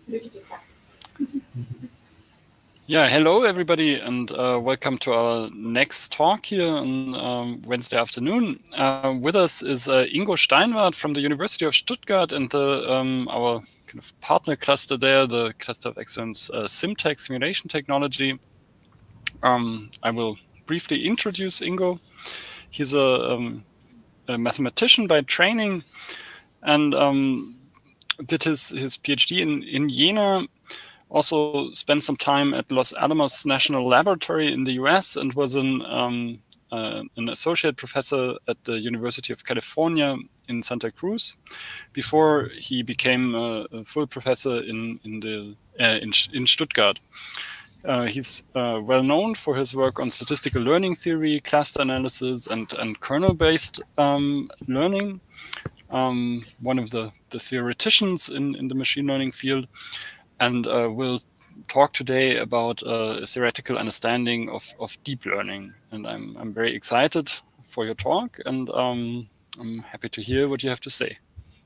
Yeah, hello everybody, and welcome to our next talk here on Wednesday afternoon. With us is Ingo Steinwarth from the University of Stuttgart and our kind of partner cluster there, the Cluster of Excellence SimTech, Simulation Technology. I will briefly introduce Ingo. He's a mathematician by training and did his PhD in Jena. Also spent some time at Los Alamos National Laboratory in the US and was an associate professor at the University of California in Santa Cruz before he became a full professor in Stuttgart. He's well known for his work on statistical learning theory, cluster analysis, and kernel-based learning. One of the theoreticians in the machine learning field. And we'll talk today about a theoretical understanding of deep learning. And I'm very excited for your talk, and I'm happy to hear what you have to say.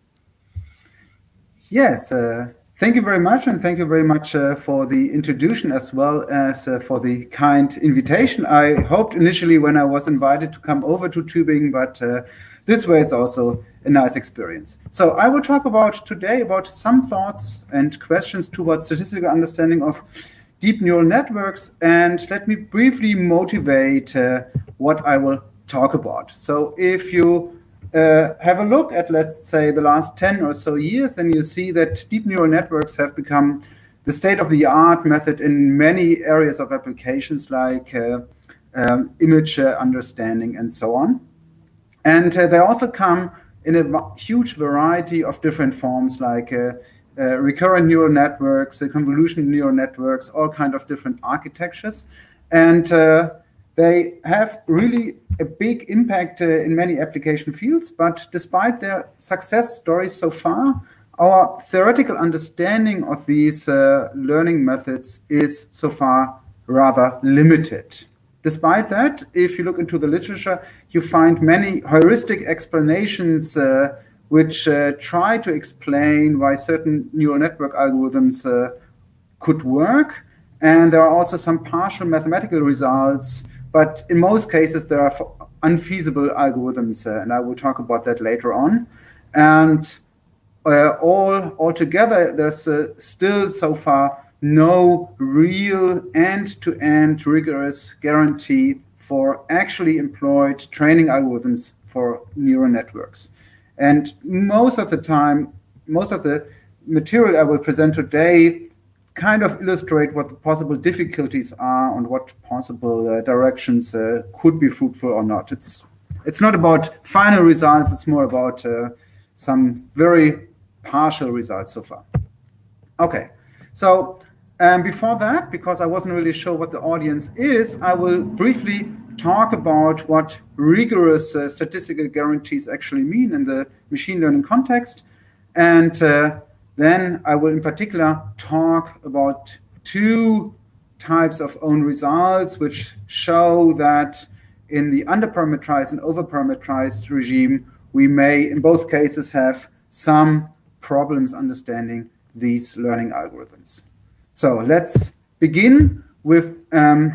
Yes, thank you very much, and thank you very much for the introduction as well as for the kind invitation. I hoped initially when I was invited to come over to Tübingen, but this way it's also a nice experience. So I will talk today about some thoughts and questions towards statistical understanding of deep neural networks, and let me briefly motivate what I will talk about. So if you have a look at, let's say, the last 10 or so years, then you see that deep neural networks have become the state-of-the-art method in many areas of applications like image understanding and so on. And they also come in a huge variety of different forms like recurrent neural networks, convolutional neural networks, all kind of different architectures. And they have really a big impact in many application fields, but despite their success stories so far, our theoretical understanding of these learning methods is so far rather limited. Despite that, if you look into the literature, you find many heuristic explanations which try to explain why certain neural network algorithms could work. And there are also some partial mathematical results, but in most cases, there are unfeasible algorithms, and I will talk about that later on. And all together, there's still so far no real end-to-end rigorous guarantee for actually employed training algorithms for neural networks. And most of the time, most of the material I will present today kind of illustrate what the possible difficulties are and what possible directions could be fruitful or not. It's not about final results, it's more about some very partial results so far. Okay, so before that, because I wasn't really sure what the audience is, I will briefly talk about what rigorous statistical guarantees actually mean in the machine learning context. And then I will in particular talk about two types of own results which show that in the underparameterized and overparameterized regime, we may in both cases have some problems understanding these learning algorithms. So let's begin with a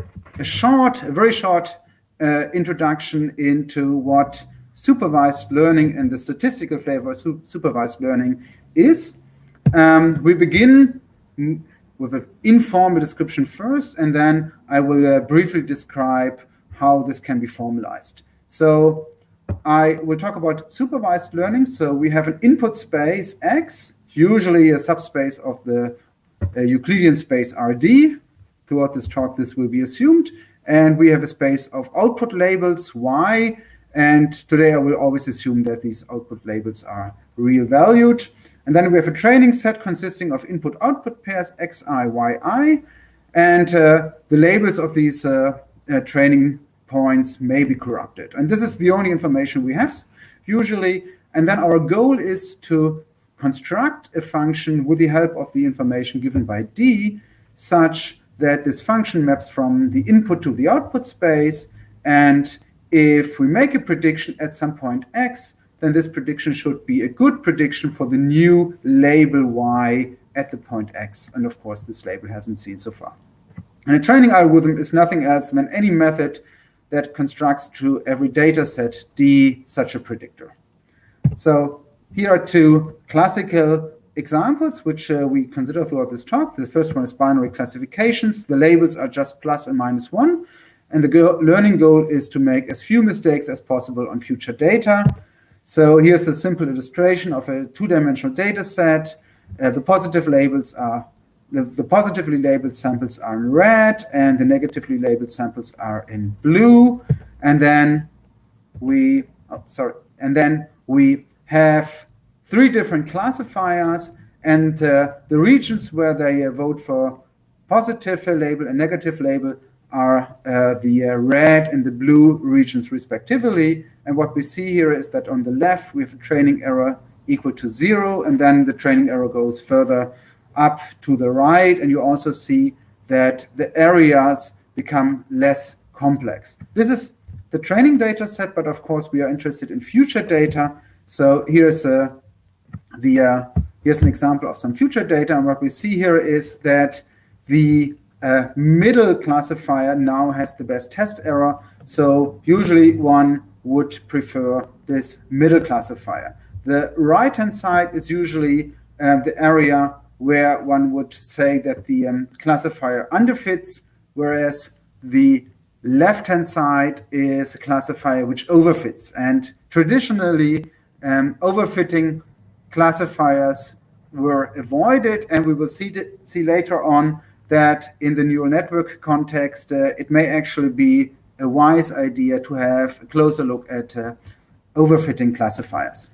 very short introduction into what supervised learning and the statistical flavor of supervised learning is. We begin with an informal description first, and then I will briefly describe how this can be formalized. So I will talk about supervised learning. So we have an input space X, usually a subspace of the Euclidean space RD. Throughout this talk, this will be assumed. And we have a space of output labels Y. And today I will always assume that these output labels are real valued. And then we have a training set consisting of input-output pairs Xi, Yi. And the labels of these training points may be corrupted. And this is the only information we have usually. And then our goal is to construct a function with the help of the information given by D such that this function maps from the input to the output space. And if we make a prediction at some point X, then this prediction should be a good prediction for the new label Y at the point X. And of course, this label hasn't seen so far. And a training algorithm is nothing else than any method that constructs to every data set D such a predictor. So here are two classical examples which we consider throughout this talk. The first one is binary classifications. The labels are just plus and minus 1. And the learning goal is to make as few mistakes as possible on future data. So here's a simple illustration of a two-dimensional data set. The positive labels are the positively labeled samples are in red, and the negatively labeled samples are in blue. And then we have three different classifiers, and the regions where they vote for positive label and negative label are the red and the blue regions respectively. And what we see here is that on the left, we have a training error equal to 0, and then the training error goes further up to the right, and you also see that the areas become less complex. This is the training data set, but of course we are interested in future data. So here's an example of some future data, and what we see here is that the middle classifier now has the best test error. So usually one would prefer this middle classifier. The right-hand side is usually the area where one would say that the classifier underfits, whereas the left-hand side is a classifier which overfits. And traditionally, overfitting classifiers were avoided, and we will see later on that in the neural network context, it may actually be a wise idea to have a closer look at overfitting classifiers.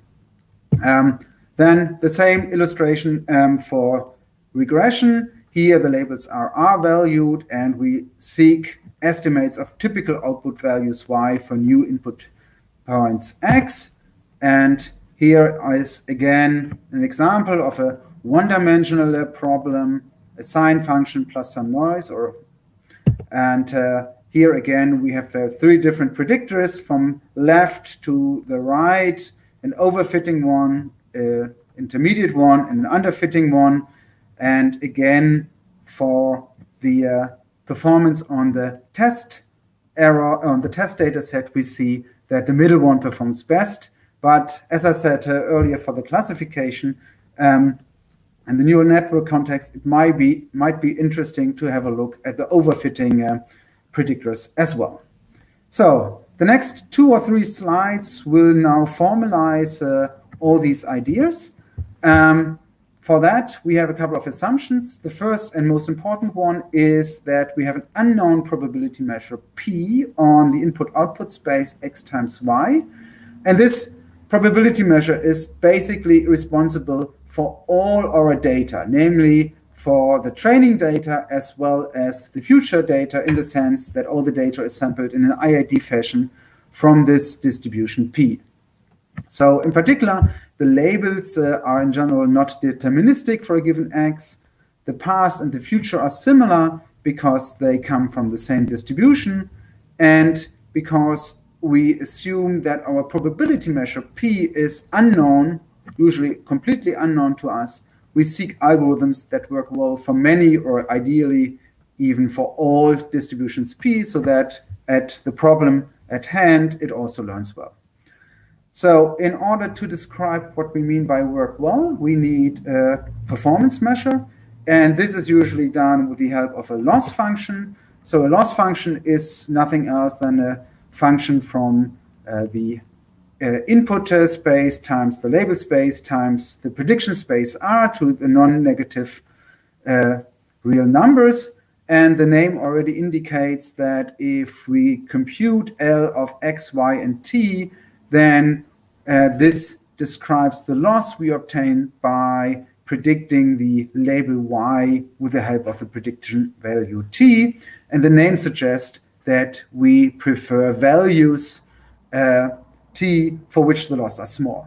Then the same illustration for regression. Here the labels are R-valued, and we seek estimates of typical output values Y for new input points X. And here is again an example of a one-dimensional problem, a sine function plus some noise. And here again we have three different predictors from left to the right, an overfitting one, intermediate one, and an underfitting one. And again, for the performance on the test error on the test data set, we see that the middle one performs best. But as I said earlier, for the classification and the neural network context, it might be interesting to have a look at the overfitting predictors as well. So the next 2 or 3 slides will now formalize all these ideas. For that, we have a couple of assumptions. The first and most important one is that we have an unknown probability measure P on the input-output space X times Y. And this probability measure is basically responsible for all our data, namely for the training data as well as the future data, in the sense that all the data is sampled in an IID fashion from this distribution P. So in particular, the labels are in general not deterministic for a given X. The past and the future are similar because they come from the same distribution, and because we assume that our probability measure P is unknown, usually completely unknown to us, we seek algorithms that work well for many, or ideally even for all distributions P, so that at the problem at hand, it also learns well. So in order to describe what we mean by work well, we need a performance measure. And this is usually done with the help of a loss function. So a loss function is nothing else than a function from the input space times the label space times the prediction space R to the non-negative real numbers. And the name already indicates that if we compute L of X, Y, and T, then this describes the loss we obtain by predicting the label Y with the help of the prediction value T. And the name suggests that we prefer values T for which the loss are small.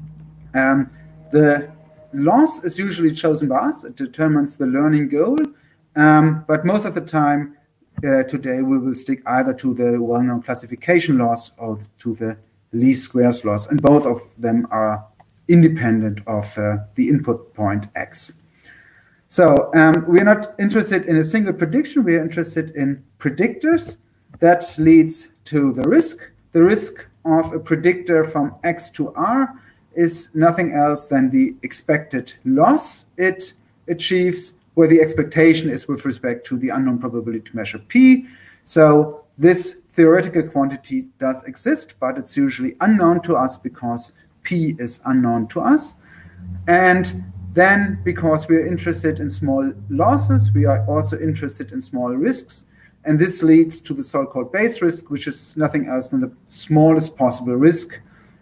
The loss is usually chosen by us. It determines the learning goal. But most of the time today, we will stick either to the well-known classification loss or to the least squares loss, and both of them are independent of the input point X. So we're not interested in a single prediction. We are interested in predictors. That leads to the risk. The risk of a predictor from X to R is nothing else than the expected loss it achieves, where the expectation is with respect to the unknown probability measure P. So this theoretical quantity does exist, but it's usually unknown to us because P is unknown to us. And then, because we are interested in small losses, we are also interested in small risks. And this leads to the so-called base risk, which is nothing else than the smallest possible risk.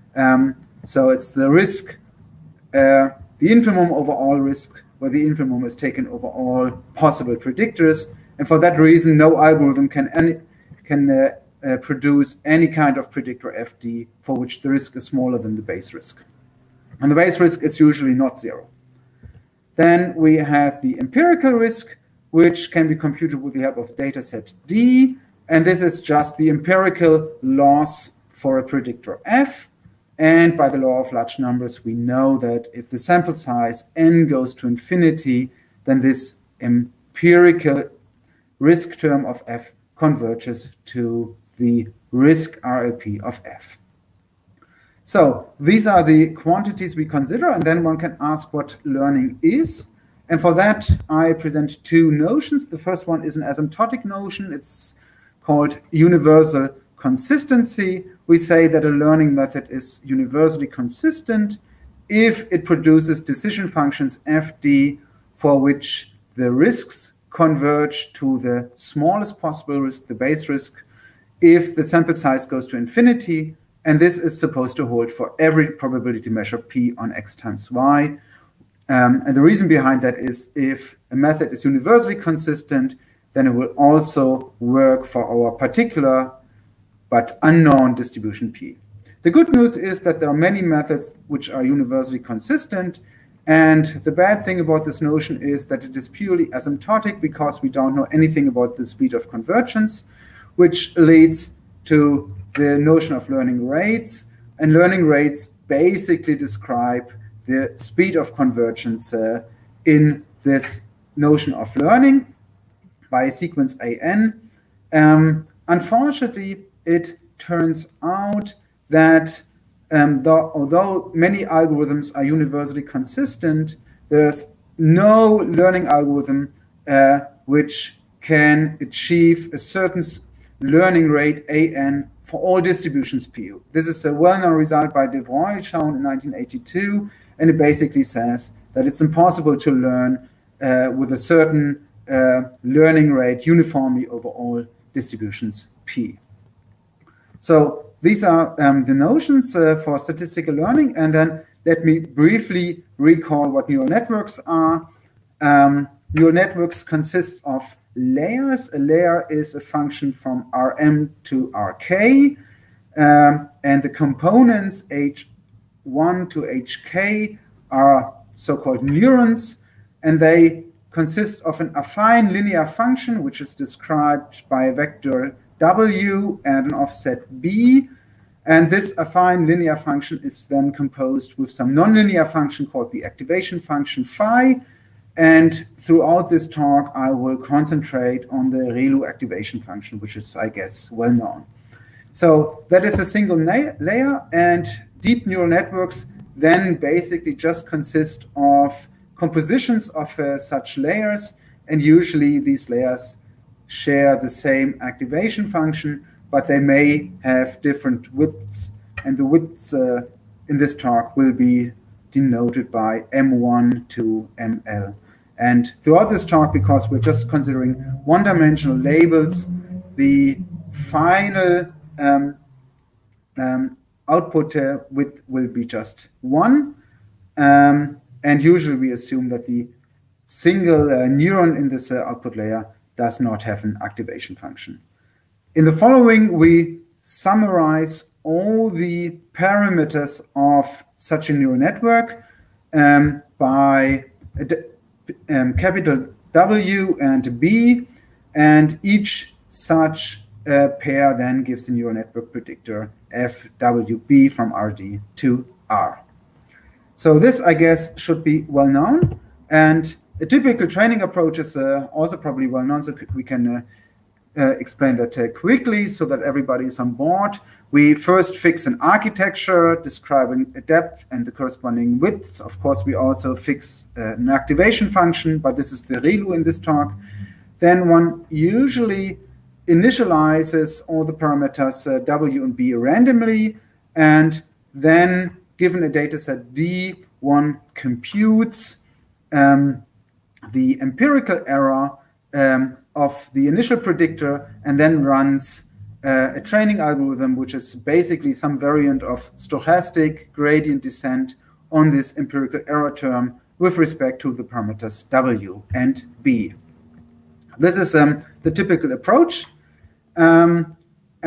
So it's the risk, the infimum over all risk, where the infimum is taken over all possible predictors. And for that reason, no algorithm can produce any kind of predictor FD for which the risk is smaller than the base risk. And the base risk is usually not zero. Then we have the empirical risk, which can be computed with the help of dataset D. And this is just the empirical loss for a predictor F. And by the law of large numbers, we know that if the sample size n goes to infinity, then this empirical risk term of F converges to the risk RLP of F. So these are the quantities we consider, and then one can ask what learning is. And for that, I present two notions. The first one is an asymptotic notion. It's called universal consistency. We say that a learning method is universally consistent if it produces decision functions FD for which the risks converge to the smallest possible risk, the base risk, if the sample size goes to infinity. And this is supposed to hold for every probability measure P on X times Y. And the reason behind that is if a method is universally consistent, then it will also work for our particular but unknown distribution P. The good news is that there are many methods which are universally consistent. And the bad thing about this notion is that it is purely asymptotic because we don't know anything about the speed of convergence, which leads to the notion of learning rates. And learning rates basically describe the speed of convergence in this notion of learning by a sequence AN. Unfortunately, it turns out that although many algorithms are universally consistent, there's no learning algorithm which can achieve a certain learning rate AN for all distributions P. This is a well-known result by De Vrooy shown in 1982, and it basically says that it's impossible to learn with a certain learning rate uniformly over all distributions P. So these are the notions for statistical learning, and then let me briefly recall what neural networks are. Neural networks consist of layers. A layer is a function from Rm to Rk, and the components H1 to Hk are so-called neurons, and they consist of an affine linear function, which is described by a vector W and an offset B. And this affine linear function is then composed with some nonlinear function called the activation function phi. And throughout this talk, I will concentrate on the ReLU activation function, which is, I guess, well known. So that is a single layer, and deep neural networks then basically just consist of compositions of such layers, and usually these layers share the same activation function, but they may have different widths, and the widths in this talk will be denoted by M1 to ML. And throughout this talk, because we're just considering one-dimensional labels, the final output width will be just 1. And usually we assume that the single neuron in this output layer does not have an activation function. In the following, we summarize all the parameters of such a neural network by capital W and B, and each such pair then gives a neural network predictor FWB from RD to R. So this, I guess, should be well known. And A typical training approach is also probably well known, so we can explain that quickly so that everybody is on board. We first fix an architecture describing a depth and the corresponding widths. Of course, we also fix an activation function, but this is the ReLU in this talk. Then one usually initializes all the parameters W and B randomly, and then given a data set D, one computes the empirical error of the initial predictor and then runs a training algorithm, which is basically some variant of stochastic gradient descent on this empirical error term with respect to the parameters W and B. This is the typical approach. And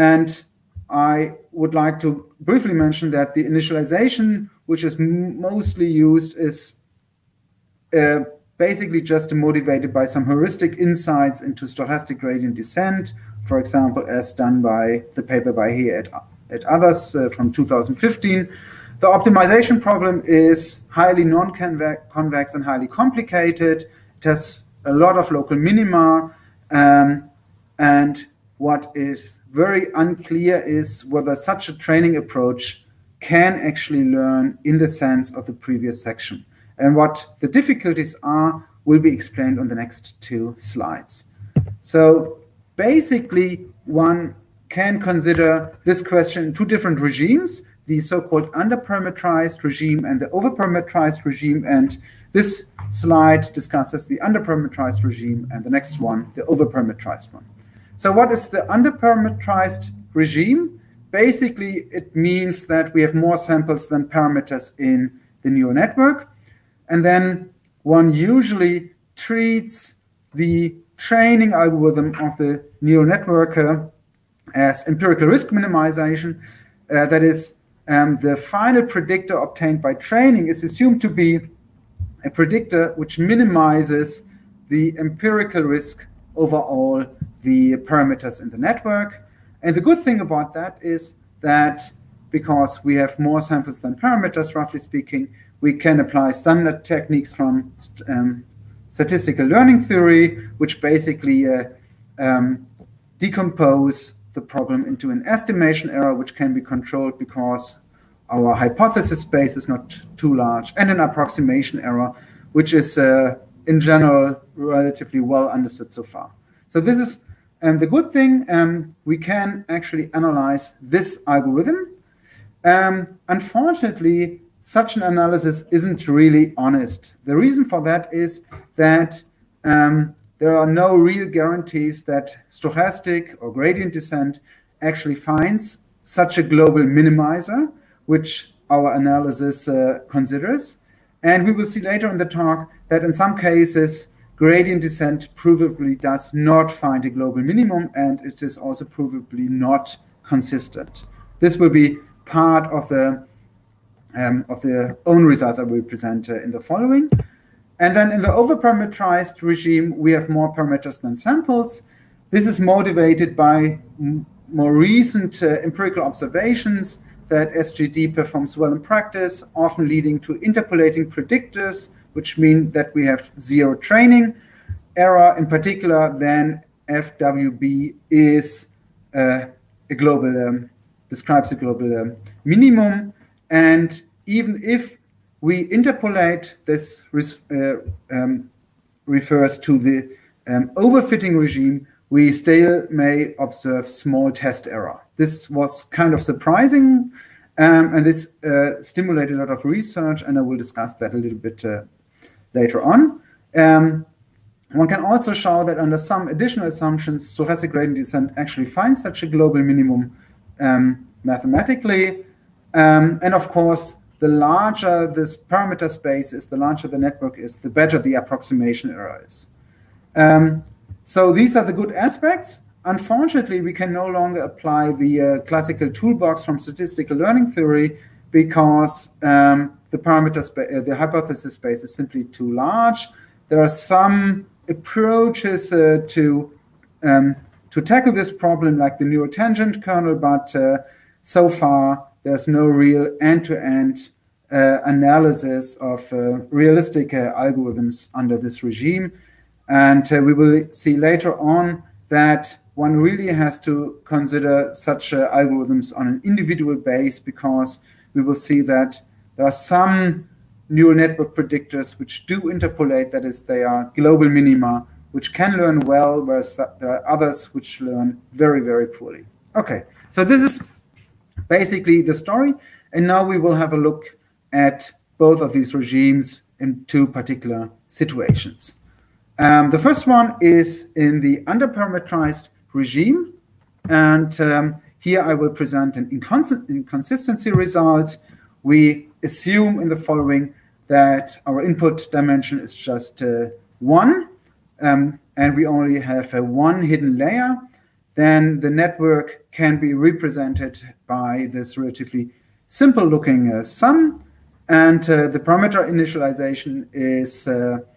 I would like to briefly mention that the initialization, which is mostly used, is basically just motivated by some heuristic insights into stochastic gradient descent, for example, as done by the paper by He et others from 2015. The optimization problem is highly non-convex and highly complicated. It has a lot of local minima, and what is very unclear is whether such a training approach can actually learn in the sense of the previous section. And what the difficulties are will be explained on the next 2 slides. So basically, one can consider this question in 2 different regimes, the so-called underparameterized regime and the overparameterized regime. And this slide discusses the underparameterized regime, and the next one, the overparameterized one. So what is the underparameterized regime? Basically, it means that we have more samples than parameters in the neural network. And then one usually treats the training algorithm of the neural network as empirical risk minimization. That is, the final predictor obtained by training is assumed to be a predictor which minimizes the empirical risk over all the parameters in the network. And the good thing about that is that because we have more samples than parameters, roughly speaking, we can apply standard techniques from statistical learning theory, which basically decompose the problem into an estimation error, which can be controlled because our hypothesis space is not too large, and an approximation error, which is in general relatively well understood so far. So this is the good thing. We can actually analyze this algorithm. Unfortunately, such an analysis isn't really honest. The reason for that is that there are no real guarantees that stochastic or gradient descent actually finds such a global minimizer, which our analysis considers. And we will see later in the talk that in some cases, gradient descent provably does not find a global minimum, and it is also provably not consistent. This will be part of the own results I will present in the following. And then in the overparameterized regime, we have more parameters than samples. This is motivated by more recent empirical observations that SGD performs well in practice, often leading to interpolating predictors, which mean that we have 0 training error. In particular, then FWB is a global, describes a global minimum. And even if we interpolate, this refers to the overfitting regime, we still may observe small test error. This was kind of surprising, and this stimulated a lot of research, and I will discuss that a little bit later on. One can also show that under some additional assumptions, stochastic gradient descent actually finds such a global minimum mathematically. And of course, the larger this parameter space is, the larger the network is, the better the approximation error is. So these are the good aspects. Unfortunately, we can no longer apply the classical toolbox from statistical learning theory because the hypothesis space is simply too large. There are some approaches to tackle this problem, like the neural tangent kernel, but so far there's no real end-to-end analysis of realistic algorithms under this regime. And we will see later on that one really has to consider such algorithms on an individual base, because we will see that there are some neural network predictors which do interpolate, that is, they are global minima, which can learn well, whereas there are others which learn very, very poorly. Okay, so this is basically the story. And now we will have a look at both of these regimes in two particular situations. The first one is in the underparameterized regime. And here I will present an inconsistency result. We assume in the following that our input dimension is just 1, and we only have one hidden layer. Then the network can be represented by this relatively simple looking sum. And the parameter initialization is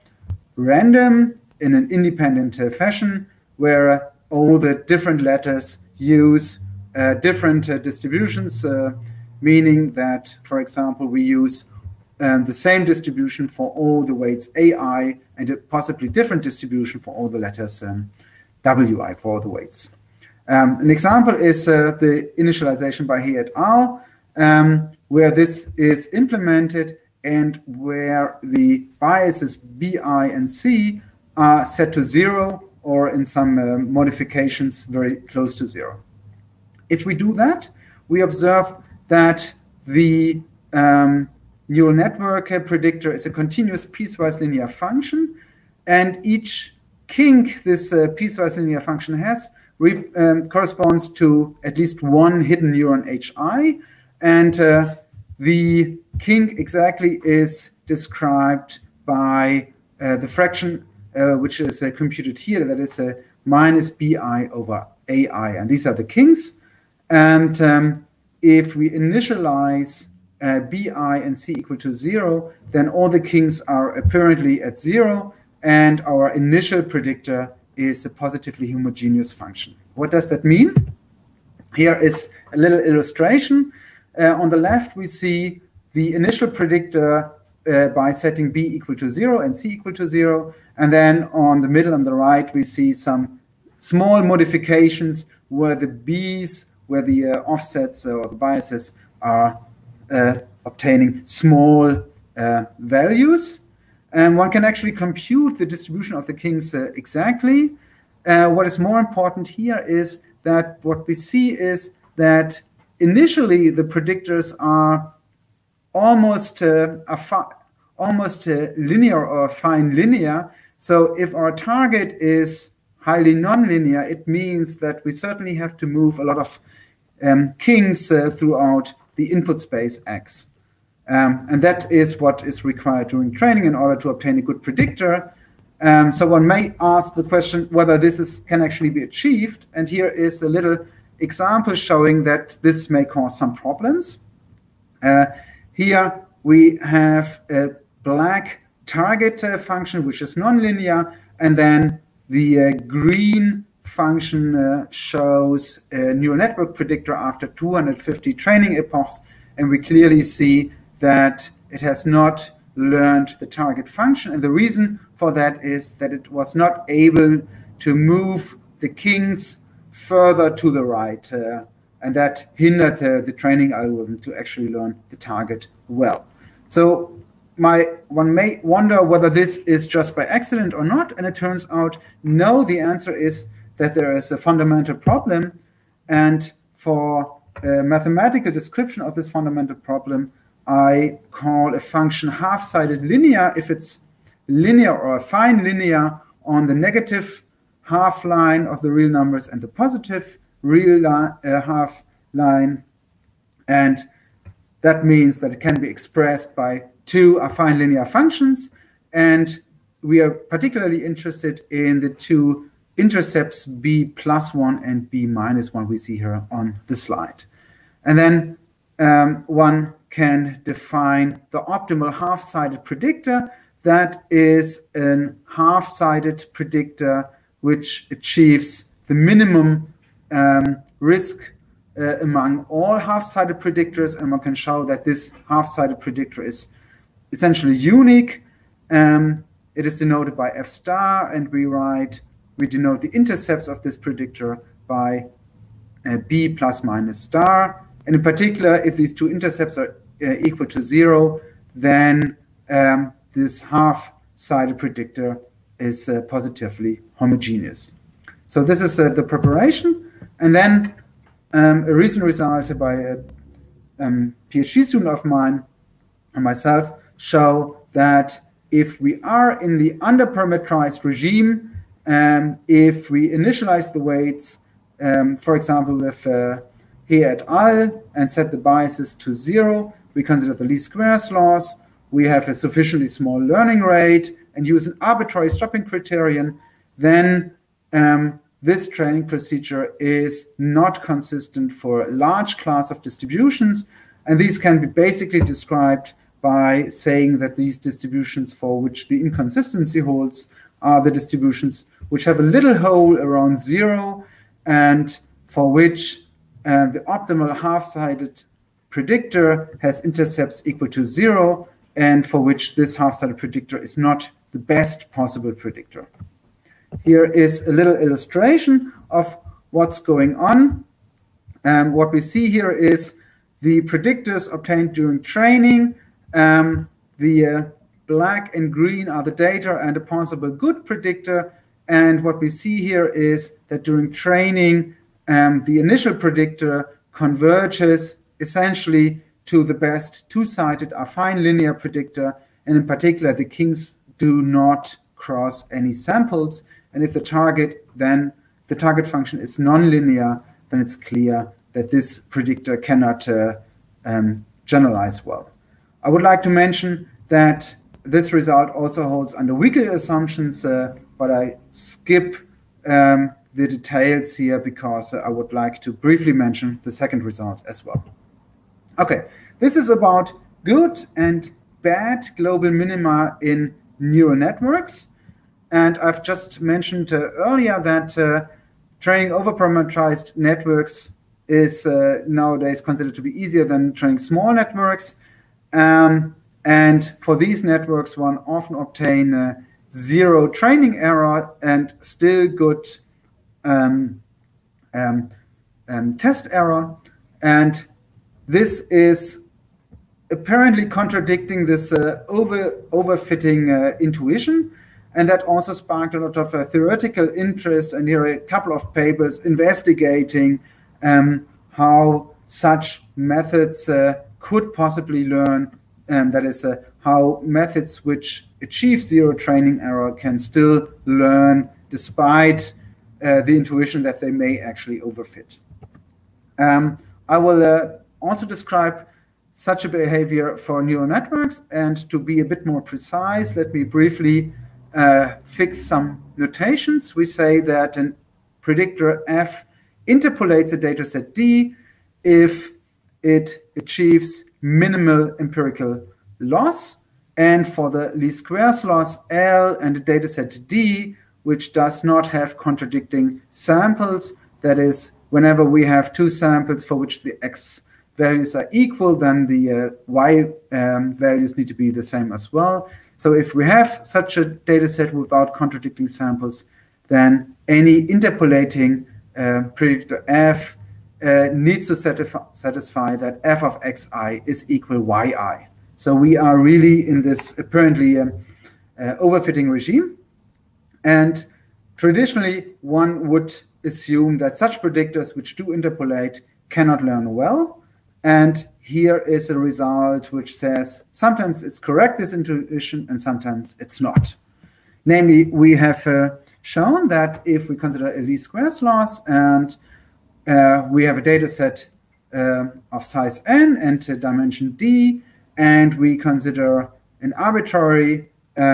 random in an independent fashion, where all the different letters use different distributions, meaning that, for example, we use the same distribution for all the weights AI and a possibly different distribution for all the letters WI for all the weights. An example is the initialization by He et al., where this is implemented and where the biases BI and C are set to 0, or in some modifications very close to 0. If we do that, we observe that the neural network predictor is a continuous piecewise linear function, and each kink this piecewise linear function has corresponds to at least one hidden neuron HI, and the kink exactly is described by the fraction which is computed here, that is minus BI over AI, and these are the kinks. And if we initialize BI and C equal to 0, then all the kinks are apparently at 0, and our initial predictor is a positively homogeneous function. What does that mean? Here is a little illustration. On the left, we see the initial predictor by setting B equal to 0 and C equal to 0. And then on the middle and the right, we see some small modifications where the B's, where the offsets or the biases are obtaining small values. And one can actually compute the distribution of the kinks exactly. What is more important here is that what we see is that initially the predictors are almost linear or affine linear. So if our target is highly nonlinear, it means that we certainly have to move a lot of kinks throughout the input space X. And that is what is required during training in order to obtain a good predictor. So one may ask the question whether this can actually be achieved. And here is a little example showing that this may cause some problems. Here we have a black target function, which is nonlinear, and then the green function shows a neural network predictor after 250 training epochs, and we clearly see that it has not learned the target function. And the reason for that is that it was not able to move the kinks further to the right, and that hindered the training algorithm to actually learn the target well. So one may wonder whether this is just by accident or not, and it turns out no. The answer is that there is a fundamental problem, and for a mathematical description of this fundamental problem, I call a function half-sided linear if it's linear or affine linear on the negative half line of the real numbers and the positive real half line. And that means that it can be expressed by two affine linear functions. And we are particularly interested in the two intercepts B+1 and B-1 we see here on the slide. And then one can define the optimal half-sided predictor. That is a half-sided predictor which achieves the minimum risk among all half-sided predictors, and one can show that this half-sided predictor is essentially unique. It is denoted by F star, and we denote the intercepts of this predictor by B plus minus star. And in particular, if these two intercepts are equal to 0, then this half-sided predictor is positively homogeneous. So this is the preparation. And then a recent result by a PhD student of mine and myself show that if we are in the underparameterized regime, if we initialize the weights, for example, with He et al., and set the biases to 0, we consider the least squares laws, we have a sufficiently small learning rate, and use an arbitrary stopping criterion, then this training procedure is not consistent for a large class of distributions, and these can be basically described by saying that these distributions for which the inconsistency holds are the distributions which have a little hole around 0, and for which the optimal half-sided predictor has intercepts equal to 0, and for which this half-sided predictor is not the best possible predictor. Here is a little illustration of what's going on. What we see here is the predictors obtained during training. The black and green are the data and a possible good predictor. And what we see here is that during training, the initial predictor converges essentially to the best two-sided affine linear predictor. And in particular, the kings do not cross any samples. And if the target function is nonlinear, then it's clear that this predictor cannot generalize well. I would like to mention that this result also holds under weaker assumptions, but I skip the details here because I would like to briefly mention the second result as well. Okay, this is about good and bad global minima in neural networks. And I've just mentioned earlier that training over-parameterized networks is nowadays considered to be easier than training small networks. And for these networks, one often obtain 0 training error and still good test error. And this is apparently contradicting this overfitting intuition. And that also sparked a lot of theoretical interest. And here are a couple of papers investigating how such methods could possibly learn. That is, how methods which achieve 0 training error can still learn despite the intuition that they may actually overfit. I will also describe such a behavior for neural networks. And to be a bit more precise, let me briefly fix some notations. We say that a predictor F interpolates a dataset D if it achieves minimal empirical loss, and for the least squares loss L and a dataset D, which does not have contradicting samples, that is, whenever we have 2 samples for which the X values are equal, then the Y values need to be the same as well. So if we have such a data set without contradicting samples, then any interpolating predictor F needs to satisfy that f of xi is equal yi. So we are really in this apparently overfitting regime. And traditionally, one would assume that such predictors which do interpolate cannot learn well. And here is a result which says sometimes it's correct, this intuition, and sometimes it's not. Namely, we have shown that if we consider a least squares loss and we have a data set of size n and dimension d, and we consider an arbitrary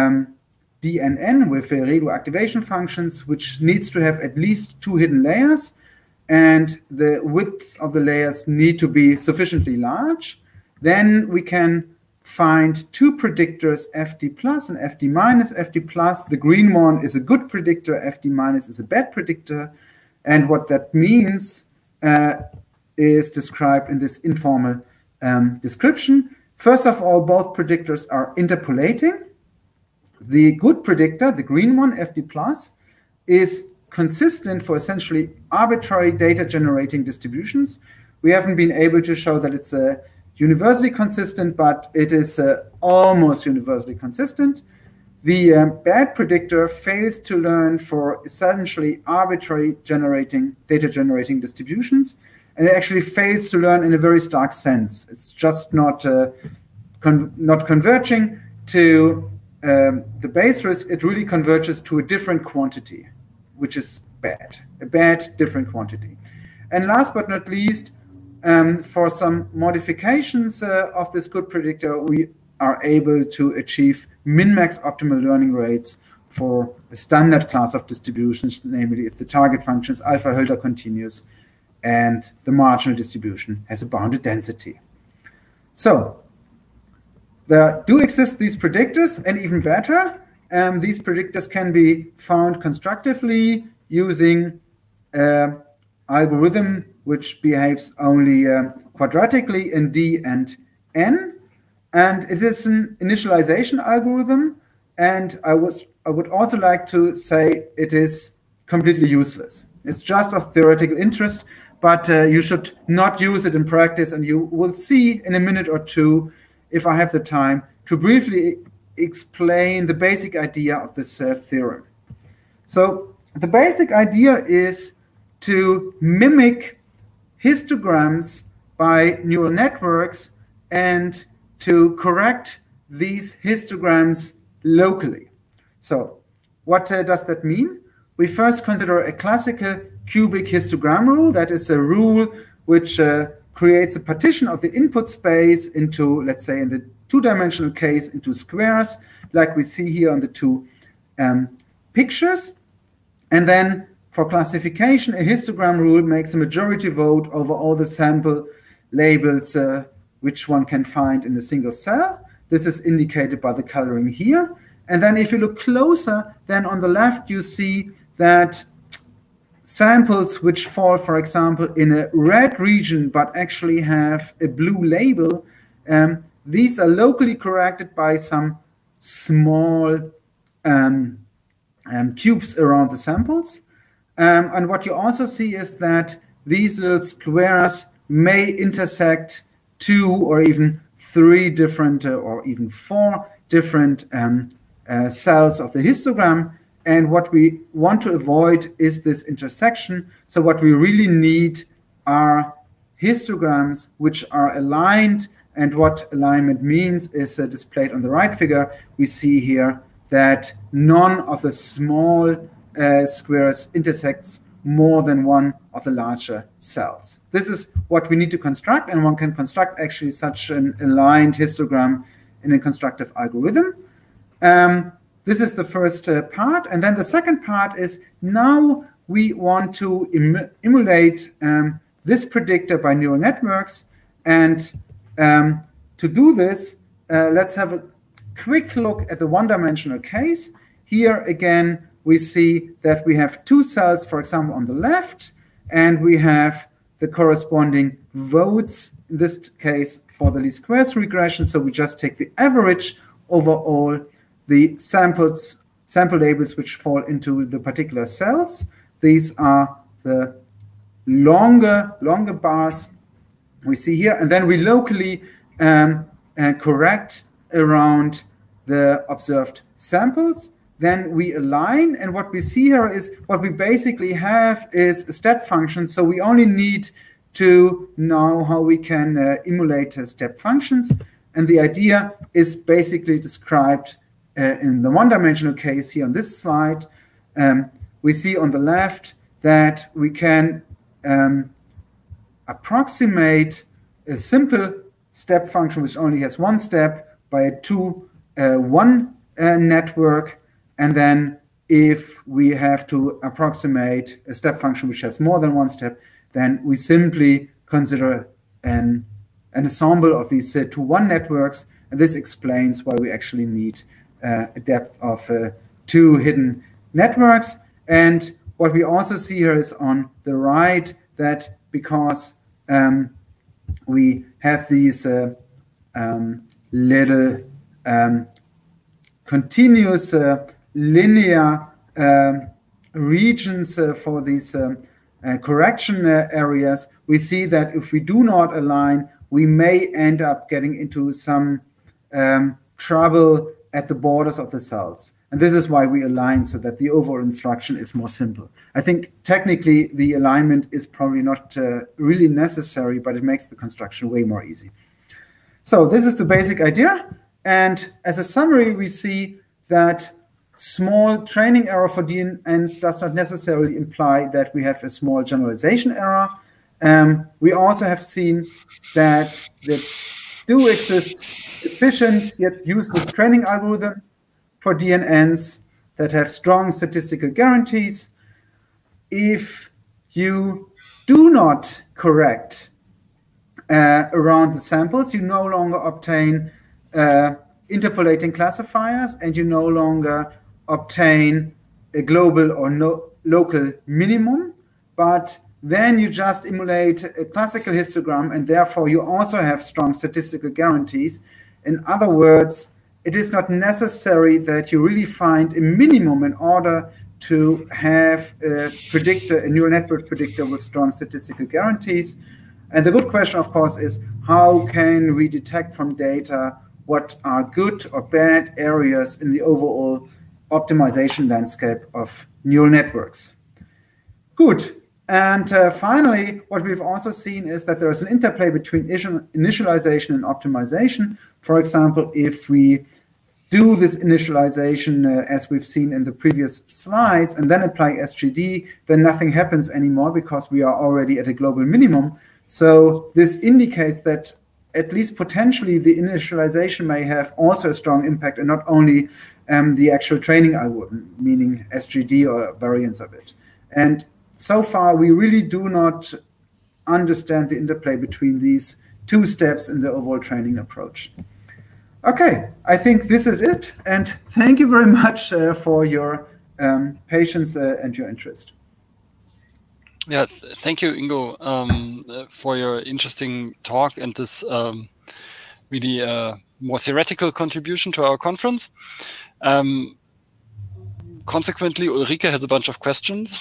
DNN with redo activation functions, which needs to have at least 2 hidden layers, and the widths of the layers need to be sufficiently large, then we can find 2 predictors, FD plus and FD minus. FD plus, the green one, is a good predictor, FD minus is a bad predictor. And what that means is described in this informal description. First of all, both predictors are interpolating. The good predictor, the green one, FD+, is consistent for essentially arbitrary data generating distributions. We haven't been able to show that it's universally consistent, but it is almost universally consistent. The bad predictor fails to learn for essentially arbitrary data generating distributions, and it actually fails to learn in a very stark sense. It's just not converging to the base risk. It really converges to a different quantity, which is bad, a bad different quantity. And last but not least, for some modifications of this good predictor, we are able to achieve min-max optimal learning rates for a standard class of distributions, namely if the target function is alpha Hölder continuous and the marginal distribution has a bounded density. So there do exist these predictors, and even better, these predictors can be found constructively using an algorithm which behaves only quadratically in D and N. And it is an initialization algorithm. And I would also like to say it is completely useless. It's just of theoretical interest, but you should not use it in practice. And you will see in a minute or two, if I have the time, to briefly explain the basic idea of this theorem. So the basic idea is to mimic histograms by neural networks and to correct these histograms locally. So what does that mean? We first consider a classical cubic histogram rule. That is a rule which creates a partition of the input space into, let's say in the two-dimensional case, into squares, like we see here on the two pictures. And then for classification, a histogram rule makes a majority vote over all the sample labels which one can find in a single cell. This is indicated by the coloring here. And then if you look closer, then on the left you see that samples which fall, for example, in a red region but actually have a blue label, these are locally corrected by some small cubes around the samples. And what you also see is that these little squares may intersect 2 or even 3 different or even 4 different cells of the histogram. And what we want to avoid is this intersection. So what we really need are histograms which are aligned. And what alignment means is displayed on the right figure. We see here that none of the small squares intersects more than one of the larger cells. This is what we need to construct, and one can construct actually such an aligned histogram in a constructive algorithm. This is the first part, and then the second part is now we want to emulate this predictor by neural networks, and to do this, let's have a quick look at the one-dimensional case. Here again, we see that we have 2 cells, for example, on the left, and we have the corresponding votes, in this case, for the least squares regression. So we just take the average over all the sample labels which fall into the particular cells. These are the longer bars we see here. And then we locally correct around the observed samples. Then we align, and what we see here is what we basically have is a step function. So we only need to know how we can emulate step functions. And the idea is basically described in the one-dimensional case here on this slide. We see on the left that we can approximate a simple step function which only has one step by a 2-1 network. And then if we have to approximate a step function which has more than one step, then we simply consider an ensemble of these 2-1 networks. And this explains why we actually need a depth of 2 hidden networks. And what we also see here is on the right that because we have these little continuous linear regions for these correction areas. We see that if we do not align, we may end up getting into some trouble at the borders of the cells. And this is why we align, so that the overall instruction is more simple. I think technically the alignment is probably not really necessary, but it makes the construction way more easy. So this is the basic idea. And as a summary, we see that small training error for DNNs does not necessarily imply that we have a small generalization error. We also have seen that there do exist efficient yet useless training algorithms for DNNs that have strong statistical guarantees. If you do not correct around the samples, you no longer obtain interpolating classifiers, and you no longer obtain a global or local minimum, but then you just emulate a classical histogram, and therefore you also have strong statistical guarantees. In other words, it is not necessary that you really find a minimum in order to have a predictor, a neural network predictor with strong statistical guarantees. And the good question, of course, is how can we detect from data what are good or bad areas in the overall optimization landscape of neural networks? Good. And finally, what we've also seen is that there is an interplay between initialization and optimization. For example, if we do this initialization as we've seen in the previous slides and then apply SGD, then nothing happens anymore because we are already at a global minimum. So this indicates that at least potentially the initialization may have also a strong impact and not only the actual training algorithm, meaning SGD or variants of it. And so far, we really do not understand the interplay between these two steps in the overall training approach. Okay, I think this is it. And thank you very much for your patience and your interest. Yeah, thank you, Ingo, for your interesting talk and this really more theoretical contribution to our conference. Consequently, Ulrike has a bunch of questions.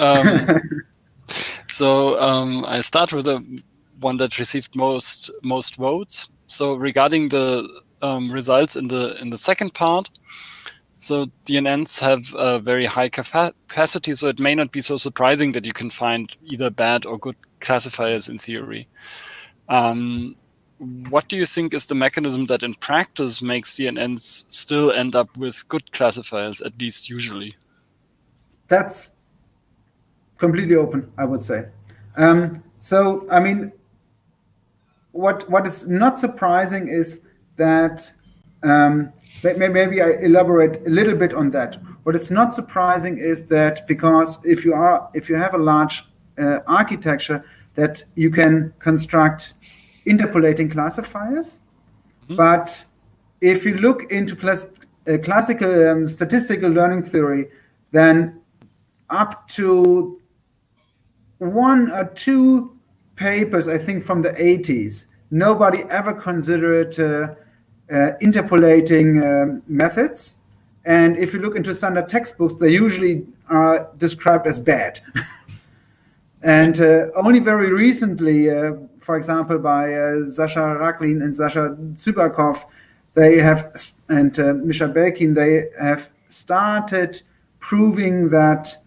So I start with the one that received most votes. So regarding the results in the second part, so DNNs have a very high capacity, so it may not be so surprising that you can find either bad or good classifiers in theory. What do you think is the mechanism that in practice makes DNNs still end up with good classifiers, at least usually? That's completely open, I would say. So, I mean, what is not surprising is that, maybe I elaborate a little bit on that. What is not surprising is that because if you have a large architecture, that you can construct interpolating classifiers, but if you look into classical statistical learning theory, then up to 1 or 2 papers, I think from the 80s, nobody ever considered interpolating methods. And if you look into standard textbooks, they usually are described as bad. And only very recently, for example, by Sasha Raklin and Sasha Zubakov, they have, and Misha Belkin, they have started proving that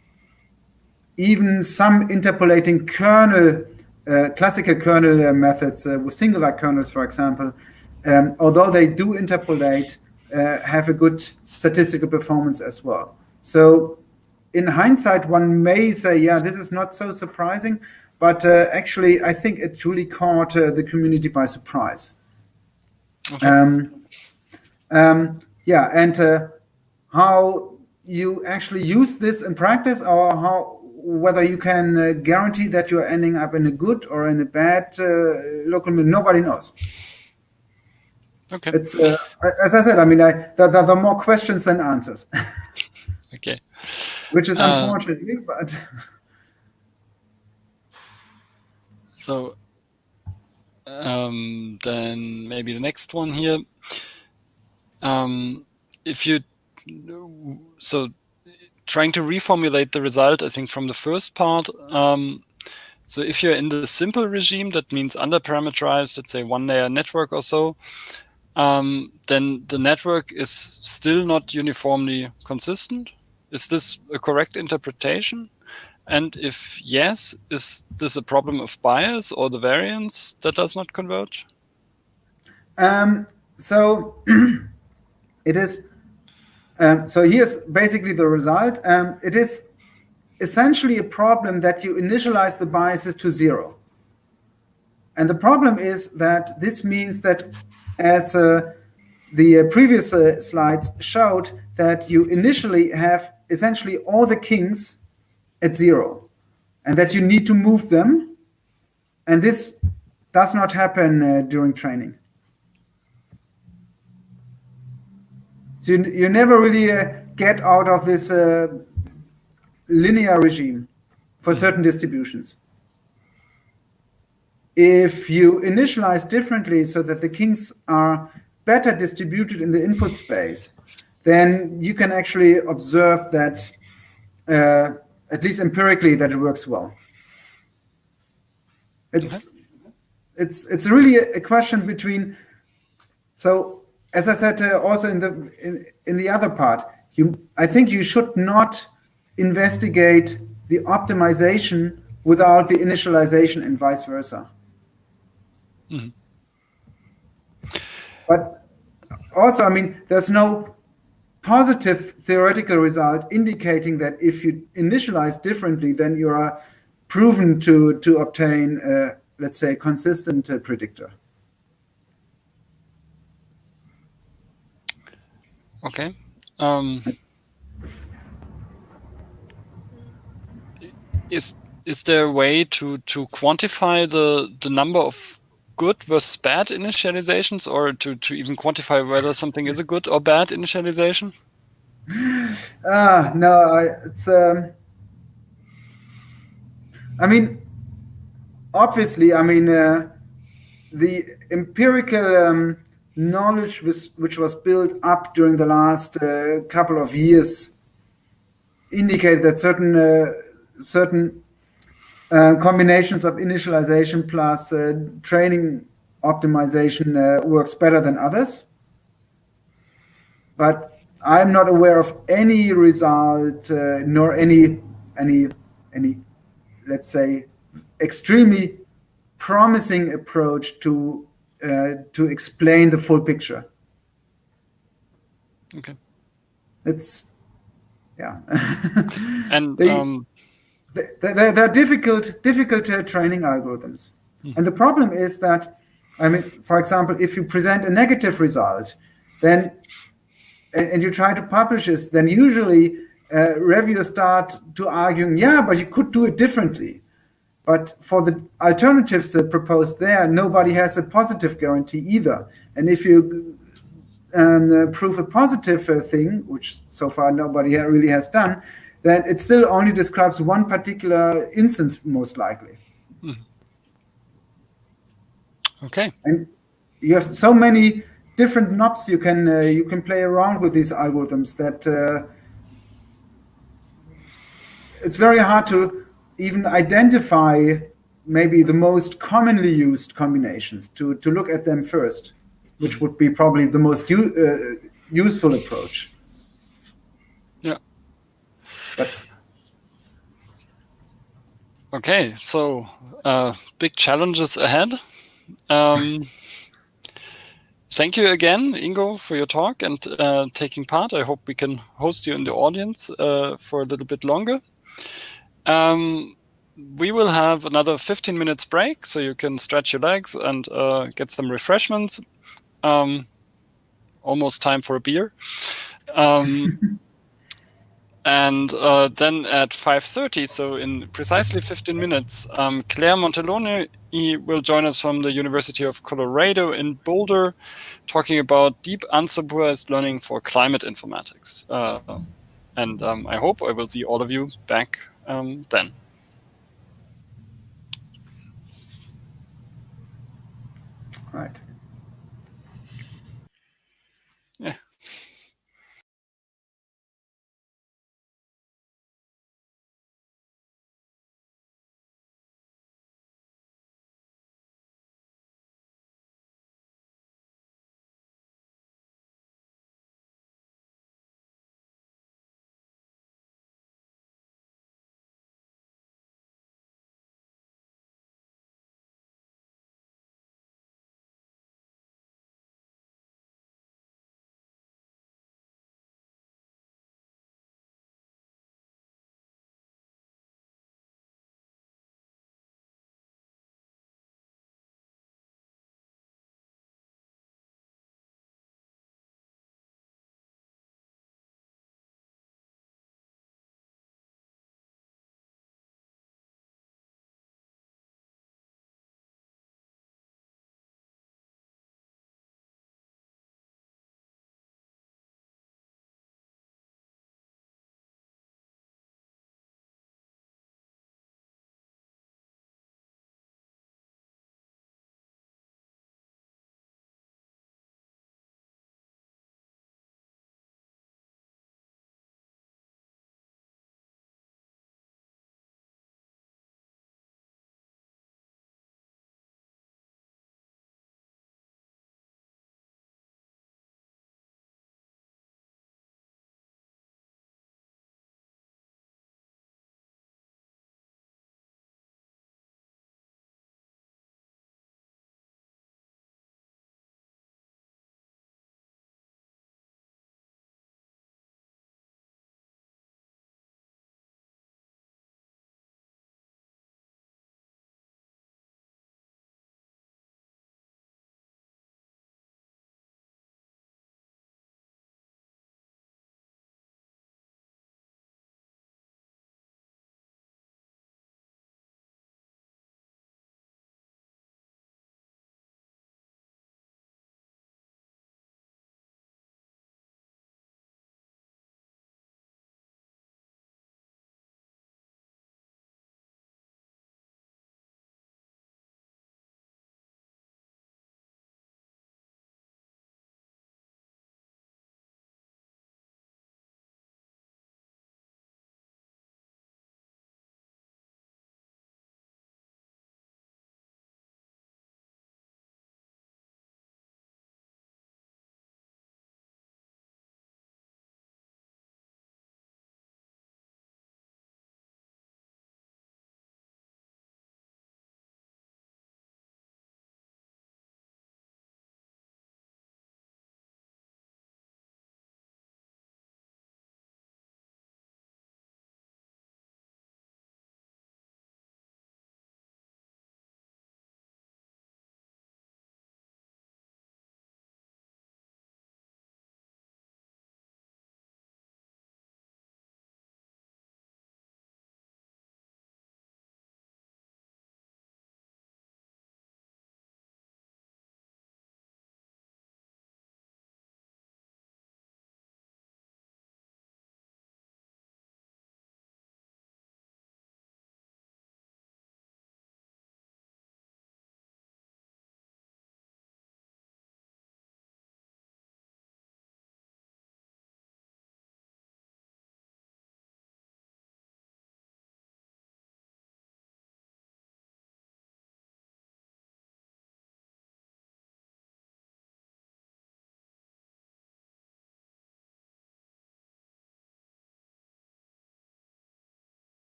even some interpolating kernel, classical kernel methods with singular kernels, for example, although they do interpolate, have a good statistical performance as well. So in hindsight, one may say, yeah, this is not so surprising, but actually, I think it truly caught the community by surprise. Okay. Yeah, and how you actually use this in practice, or whether you can guarantee that you're ending up in a good or in a bad local, nobody knows. Okay. It's as I said, I mean, there are more questions than answers. Okay. Which is unfortunately, but So then maybe the next one here. If you trying to reformulate the result, I think from the first part. So if you're in the simple regime, that means under-parameterized, let's say one-layer network or so, then the network is still not uniformly consistent. Is this a correct interpretation? And if yes, is this a problem of bias or the variance that does not converge? So it is. So here's basically the result. It is essentially a problem that you initialize the biases to 0. And the problem is that this means that, as the previous slides showed, that you initially have essentially all the kings at 0, and that you need to move them. And this does not happen during training. So you never really get out of this linear regime for certain distributions. If you initialize differently so that the kings are better distributed in the input space, then you can actually observe that, at least empirically, that it works well. It's really a question between. So as I said, also in the other part, I think you should not investigate the optimization without the initialization and vice versa. Mm-hmm. But also, I mean, there's no positive theoretical result indicating that if you initialize differently, then you are proven to obtain, let's say, a consistent predictor. Okay. Is there a way to quantify the number of good versus bad initializations, or to even quantify whether something is a good or bad initialization? No, it's. I mean, obviously, I mean, the empirical knowledge which was built up during the last couple of years indicate that certain combinations of initialization plus training optimization works better than others. But I'm not aware of any result nor any, let's say, extremely promising approach to explain the full picture. Okay. It's, yeah. And they're difficult training algorithms. And the problem is that, I mean, for example, if you present a negative result, then and you try to publish this, then usually reviewers start to arguing, yeah, but you could do it differently. But for the alternatives proposed there, nobody has a positive guarantee either. And if you prove a positive thing, which so far nobody really has done, then it still only describes one particular instance, most likely. Okay. And you have so many different knobs you can play around with these algorithms that it's very hard to even identify maybe the most commonly used combinations to look at them first, which would be probably the most useful approach. Yeah. But okay, so big challenges ahead. Thank you again, Ingo, for your talk and taking part. I hope we can host you in the audience for a little bit longer. We will have another 15 minutes break, so you can stretch your legs and get some refreshments. Almost time for a beer. And then at 5:30, so in precisely 15 minutes, Claire Monteloni will join us from the University of Colorado in Boulder, talking about deep unsupervised learning for climate informatics. And I hope I will see all of you back then. Right. Yeah.